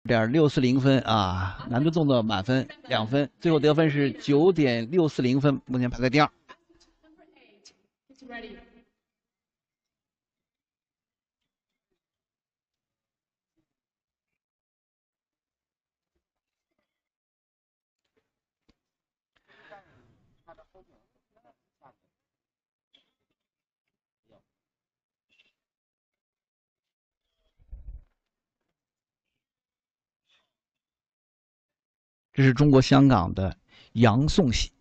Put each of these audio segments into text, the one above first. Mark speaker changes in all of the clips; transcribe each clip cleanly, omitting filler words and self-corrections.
Speaker 1: 9.640分啊，难度动作满分2分，最后得分是9.640分，目前排在第2。这是中国香港的杨颂喜。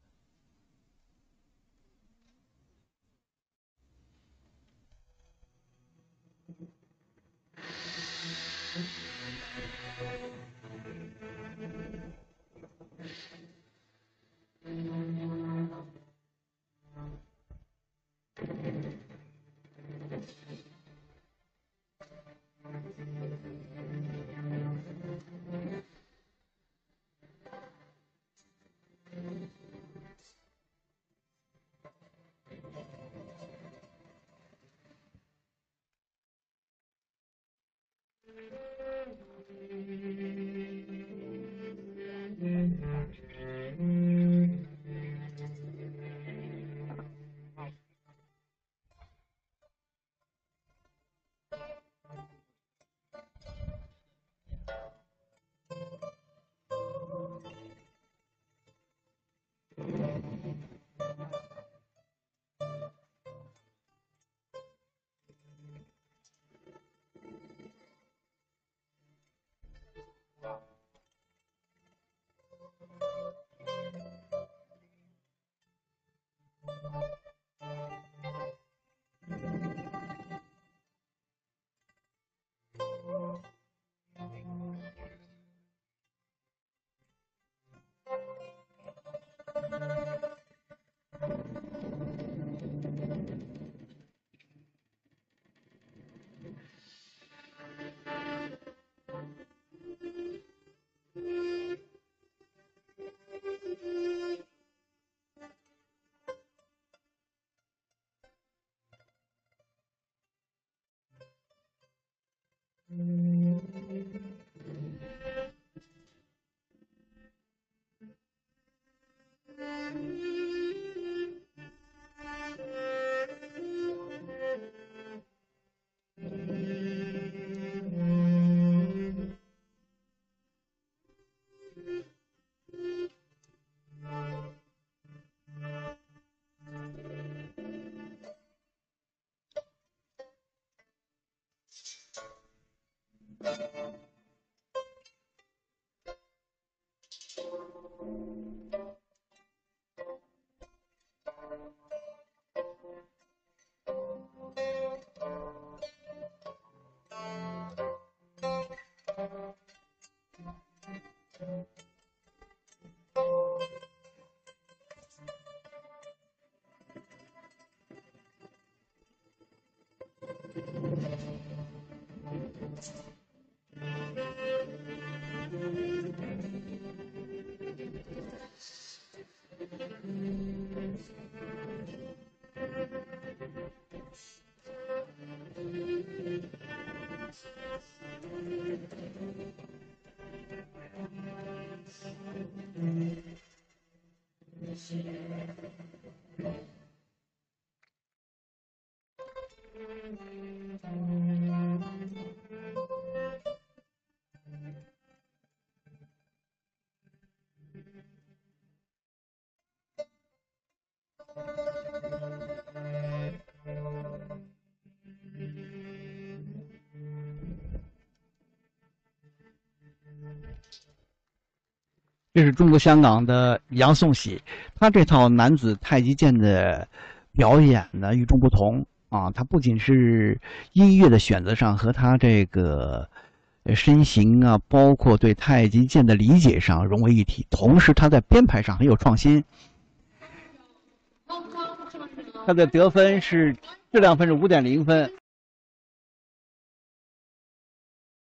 Speaker 1: 这是中国香港的杨颂喜，他这套男子太极剑的表演呢与众不同啊！他不仅是音乐的选择上和他这个身形啊，包括对太极剑的理解上融为一体，同时他在编排上很有创新。他的得分是质量分是5.0分。